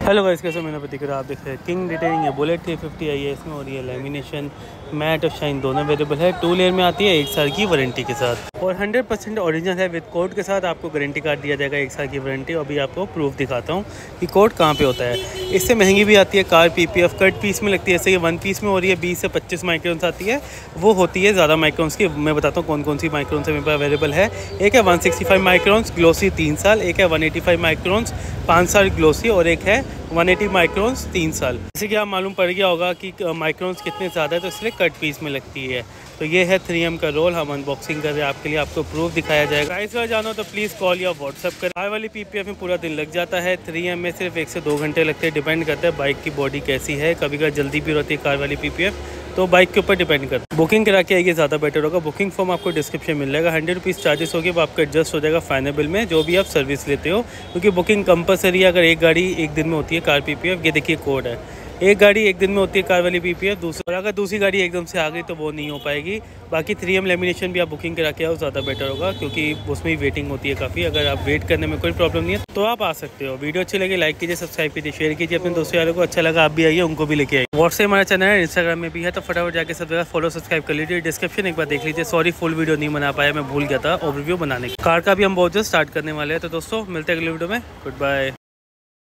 Hello guys, कैसे मैंने प्रतिक्रिया आप देख रहे हैं किंग डिटेलिंग है बुलेट 350 आई है। इसमें और ये लेमिनेशन मैट और शाइन दोनों अवेलेबल है। 2 लेयर में आती है, 1 साल की वारंटी के साथ और 100% ओरिजिनल है। विद कोड के साथ आपको गारंटी कार्ड दिया जाएगा 1 साल की वारंटी। और अभी आपको प्रूफ दिखाता हूँ कि कोड कहाँ पे होता है। इससे महंगी भी आती है कार PPF कट पीस में लगती है। जैसे कि 1 पीस में हो रही है 20 से 25 माइक्रोन्स आती है, वो होती है ज़्यादा माइक्रोन्स की। मैं बताता हूँ कौन कौन सी माइक्रोन्स मेरे पास अवेलेबल है। एक है 165 माइक्रोन्स ग्लोसी 3 साल, एक है 185 माइक्रोन्स 5 साल ग्लोसी और एक है 180 माइक्रोन्स 3 साल। जैसे कि आप मालूम पड़ गया होगा कि माइक्रोन्स कितने ज़्यादा है, तो इसलिए कट पीस में लगती है। तो ये है 3M का रोल। हम अनबॉक्सिंग कर रहे हैं आपके लिए, आपको प्रूफ दिखाया जाएगा। प्राइस अगर जानो तो प्लीज़ कॉल या व्हाट्सअप कर। कार वाली PPF में पूरा दिन लग जाता है, 3M में सिर्फ 1 से 2 घंटे लगते हैं। डिपेंड करता है बाइक की बॉडी कैसी है। कभी कभी जल्दी भी होती है कार वाली PPF, तो बाइक के ऊपर डिपेंड करता है। बुकिंग करा के आइए, ज़्यादा बेटर होगा। बुकिंग फॉर्म आपको डिस्क्रिप्शन मिल जाएगा। 100 रुपीज़ चार्जेस होगी, वो आपका एडजस्ट हो जाएगा फाइनल बिल में, जो भी आप सर्विस लेते हो। क्योंकि बुकिंग कंपलसरी है। अगर एक गाड़ी एक दिन में होती है कार PPF, ये देखिए कोड है, एक गाड़ी एक दिन में होती है कार वाली PPF। दूसरा अगर दूसरी गाड़ी एकदम से आ गई तो वो नहीं हो पाएगी। बाकी 3M लेमिनेशन भी आप बुकिंग करा के आओ, ज़्यादा बेटर होगा, क्योंकि उसमें भी वेटिंग होती है काफ़ी। अगर आप वेट करने में कोई प्रॉब्लम नहीं है तो आप आ सकते हो। वीडियो अच्छी लगी लाइक कीजिए, सब्सक्राइब कीजिए, शेयर कीजिए अपने दोस्तों यारों को। अच्छा लगा आप भी आइए, उनको भी लेके आइए। व्हाट्सएप हमारा चैनल है, इंस्टाग्राम में भी है, तो फटाफट जाकर सब जगह फॉलो सब्सक्राइब कर लीजिए। डिस्क्रिप्शन एक बार देख लीजिए। सॉरी फुल वीडियो नहीं बना पाया, मैं भूल गया था ओवरव्यू बनाने का। कार का भी हम बहुत जल्द स्टार्ट करने वाले हैं। तो दोस्तों मिलते हैं अगले वीडियो में। Good bye.